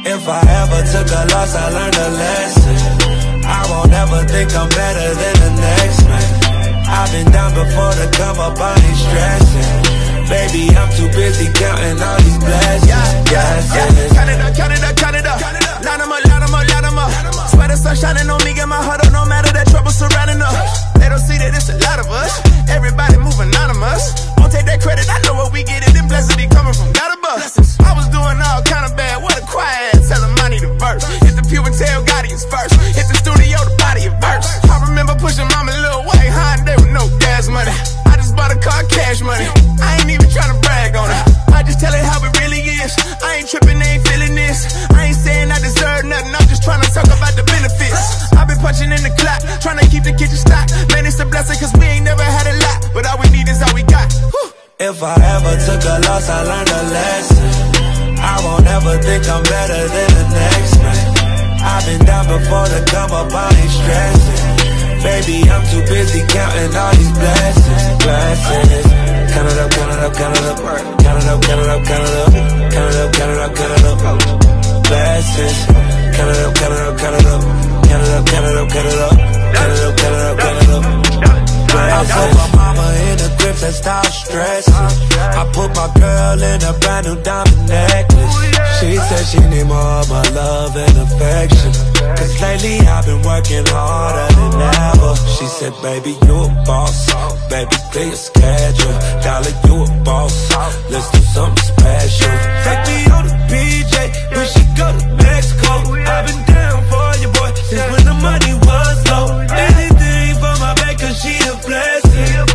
If I ever took a loss, I learned a lesson. I won't ever think I'm better than the next man. I've been down before to come up, I ain't stressing. Baby, I'm too busy counting all these blessings. Count it up, count it up, count it up. Line them up, line them up, line them up. Swear the sun shining on me, get my heart up, no matter that trouble surrounding us. They don't see that it's a lot of us. Everybody move anonymous. Won't take that credit, I know what we get it. Them blessings be coming from God above. I was doing all kind of bad, what a quiet ass. Tell them I need a verse. Hit the pew and tell God he's first. Hit the studio, the body of verse. I remember pushing mama little white Hyundai with no gas money. I just bought a car, cash money. I ain't even trying to brag on it. I just tell it how it really is. I ain't tripping, they ain't feeling this. I ain't saying I deserve nothing, I'm just trying to talk about the benefits. I've been punching in the clock, trying to keep the kitchen stocked. Man, it's a blessing cause we ain't never had a lot, but all we need is all we got. Whew. If I ever took a loss, I learned a lesson. I won't ever think I'm better than the next man. I've been down before to come up, I ain't stressing. Baby, I'm too busy counting all these blessings. Count it up, count it up, count it up. Count it up, count it up, count it up. Count it up, count it up, count it up. Blessings. Count it up, count it up, count it up. Count it up, count it up, count it up. Count it up, count it up, count it up. I put my mama in the grip and stop stressing. I put my girl in a brand new diamond necklace. She said she need more of my love and affection. Cause lately I've been working harder than ever. She said, baby, you a boss. Baby, clear your schedule. Dollar, you a boss. Let's do something special. Take me on the PJ. We should go to Mexico. I've been down for you, boy, since when the money was low. Anything for my back, cause she a blessing.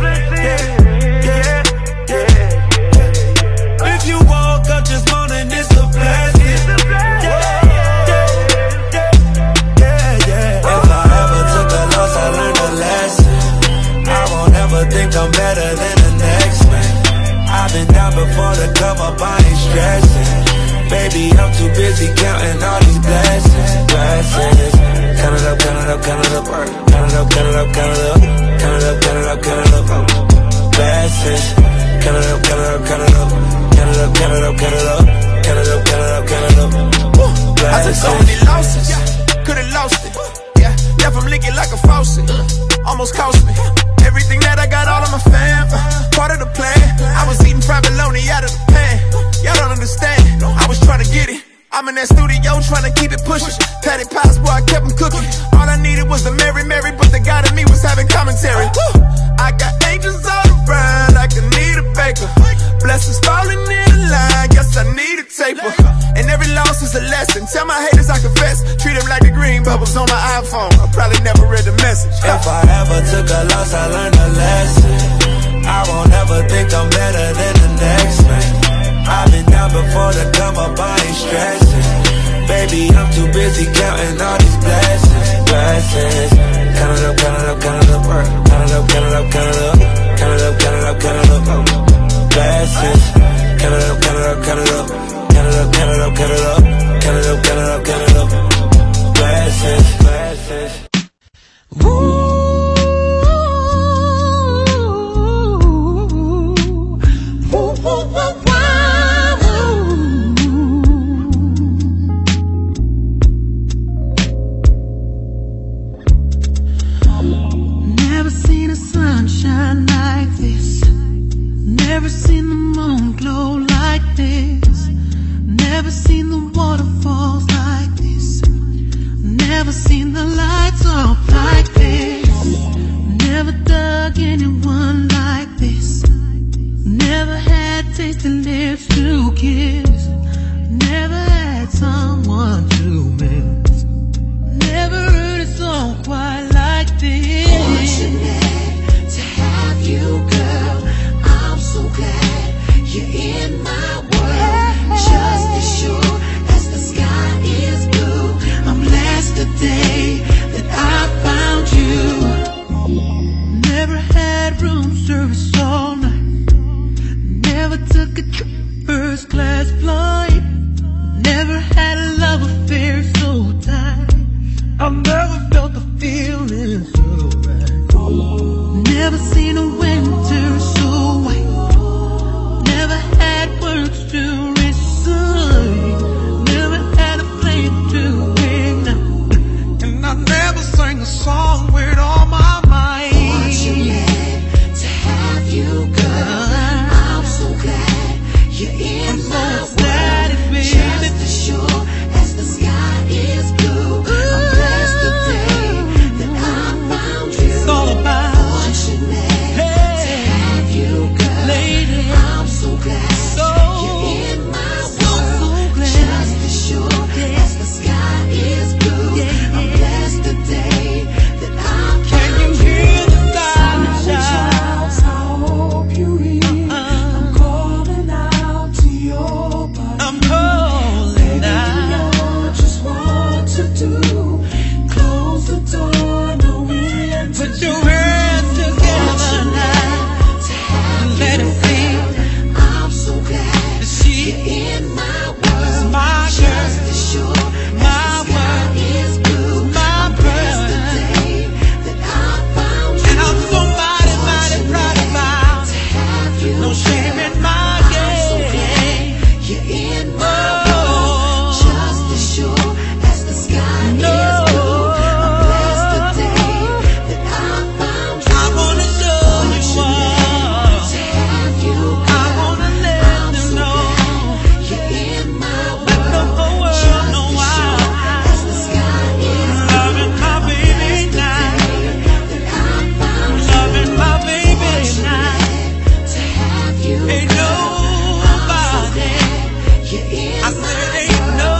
If you woke up this morning, it's a blessing. If I ever took a loss, I learned a lesson. I won't ever think I'm better than the next man. I've been down before to come up, I ain't stressing. Baby, I'm too busy counting all these blessings. Count it up, count it up, count it up. Count it up, count it up, count it up. Count it up, count it up, count it up. Blessings. Count it up, count it up, count it up. Count it up, count it up, count it up. Count it up, count it up, count it up. I took so many losses, could've lost it. Yeah, left them leaking like a faucet. Almost cost me everything that I got, all of my fam. Part of the plan. I was eating fried bologna out of the pan. Y'all don't understand. I was trying to get it. I'm in that studio trying to keep it pushing. Patty pies, boy, I kept them cooking. All I needed was the Mary, but the God in me was having commentary. I got angels all around, like I need a baker. Blessings falling in line, yes I need a taper. And every loss is a lesson. Tell my haters I confess. Treat them like the green bubbles on my iPhone. I probably never read the message. If I ever took a loss, I learned a lesson. I won't ever think I'm better than the next man. I've been down before to come up, I ain't stressing. Baby, I'm too busy counting all these blessings. Count it up, count it up, count it up. Count it up, count it up, count it up. Count it up, count it up, count it up. Blessings. Count it up, count it up, count it up. Count it up, count it up, count it up. Count it up, count it up, count it up. Blessings. Woo. Sunshine like this. Never seen the moon glow like this. Never seen the waterfalls like this. Never seen the lights off like this. Never dug anyone like this. Never had tasted lips to kiss. Never had someone to miss. Never heard a song quite like this. You girl, I'm so glad you're in my world. Just as sure as the sky is blue, I'm blessed today that I found you. Never had room service all night. Never took a trip first class flight. Never had a love affair so tight. I've never felt the feeling so right. Never seen a winter so white. Never had words to recite. Never had a do. Close the door, no wind. Put your hands together now To have let you it feel. I'm so glad She you're in my world. my Just girl, as sure my as the sky world, is blue. my I'm blessed world. the day that I found you. And I'm so mighty, mighty proud about To have you no shame in my I'm so game. glad you're in my Oh. world. Just as sure as the sky is blue. I'm blessed the day that I found you. I wanna show you all. To have you I wanna let I'm them so know. glad you're in my Let the world. whole world Just know as why. sure as the sky is blue. Loving my baby now. That I found you. Loving my baby now. To have you Ain't nobody. you're in I said ain't no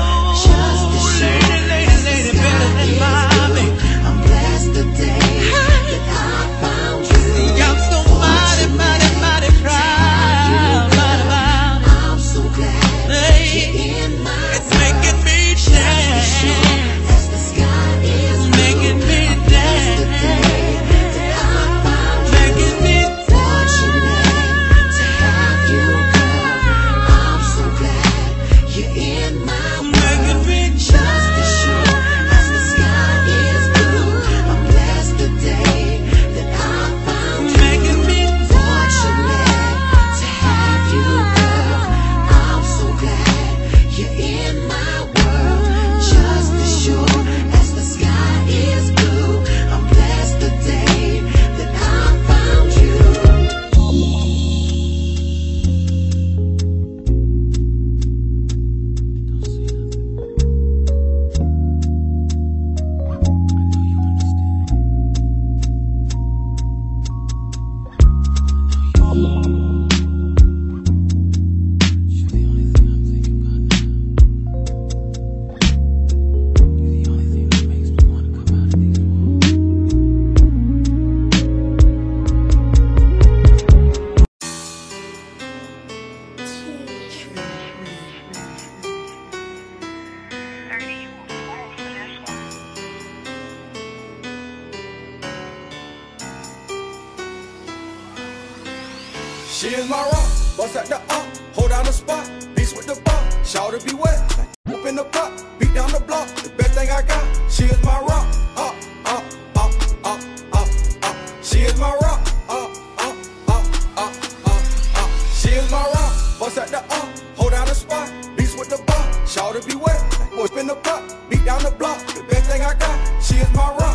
lady better than my baby. I'm blessed the day that I found you. See, I'm so mighty, mighty, mighty proud about I'm so glad hey, you're in my it's making me dance, as the sky is making me dance, that I found you. making me Fortunate to have you, girl. I'm so glad you're in my making me just as sure as the sky is blue. I'm blessed the day that I found you. making me Fortunate to have you, girl. I'm so glad you're in my world. Just as sure as the sky is blue. I'm blessed the day that I found you. She is my rock, bust at the hold down the spot, beast with the bar, shout to be wet, whoop in the pot, beat down the block, the best thing I got. She is my rock, She is my rock, She is my rock, bust at the hold down the spot, beast with the bar, shout to be wet, whoop in the pot, beat down the block, the best thing I got. She is my rock,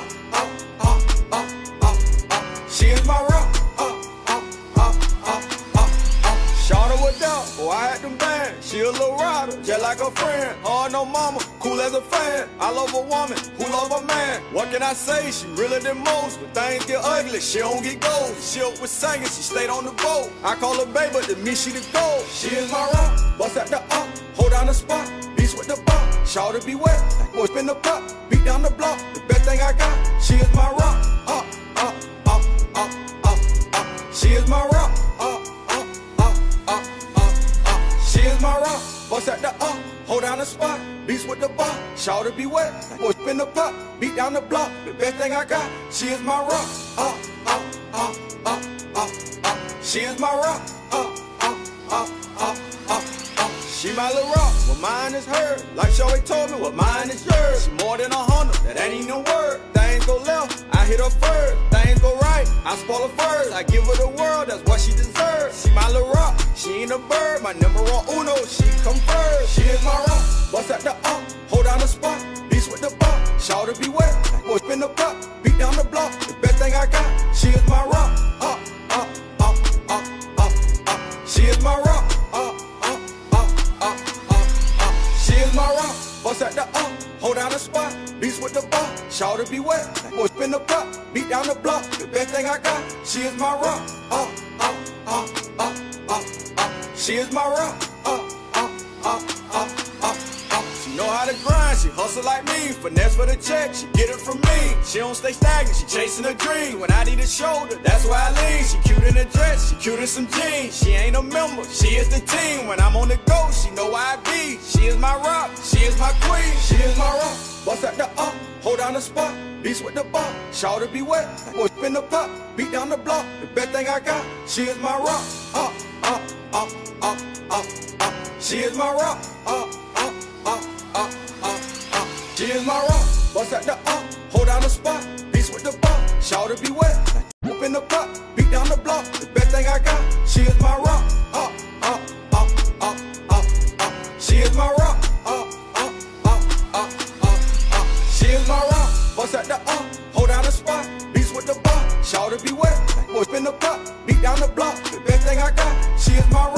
She is my rock. Shawty with dog, oh I had them bands. She a little rider, just like a friend. Hard no mama, cool as a fan. I love a woman who love a man. What can I say? She realer than most. When things get ugly, she don't get gold. She up with singing, she stayed on the boat. I call her baby, but to me she the gold. She is my rock, bust at the hold down the spot, beast with the bar. Shawty be wet, boy spin the pot, beat down the block. The best thing I got. She is my rock, She is my rock, She is my rock, bust at the hold down the spot, beast with the bar, shout to be wet, boy spin the pot, beat down the block, the best thing I got. She is my rock, She is my rock, She my little rock, what mine is hers. Like she always told me, what mine is yours. She more than a Honda, that ain't even a word. Things go left, I hit her first. Things go right, I spoil her first. I give her the world, that's what she deserves. She my little rock, she ain't a bird. My numero uno, she come first. She is my rock, bust at the hold down the spot, beast with the bar, shout to be wet, boy spin the pot, beat down the block, the best thing I got. She is my rock, She is my rock, She is my rock, bust at the hold down the spot, beast with the bar, shout to be wet, boy spin the pot, beat down the block, the best thing I got. She is my rock, She is my rock, She know know how to grind, she hustle like me. Finesse for the check, she get it from me. She don't stay stagnant, she chasing a dream. When I need a shoulder, that's why I lean. She cute in a dress, she cute in some jeans. She ain't a member, she is the team. When I'm on the go, she know where I be. She is my rock, she is my queen. She is my rock, bust at the hold down the spot. Beast with the bar, shout to be wet. Boy, spin the pot, beat down the block. The best thing I got, she is my rock. She is my rock. She is my rock. Bust at the hold down the spot. Beast with the bar, shout to be wet. Whoop in the pot, beat down the block. The best thing I got, she is my rock. She is my rock. She is my rock. Bust at the hold down the spot. Beast with the bar, shout to be wet. Boy, spin the pot, beat down the block. The best thing I got, she is my rock.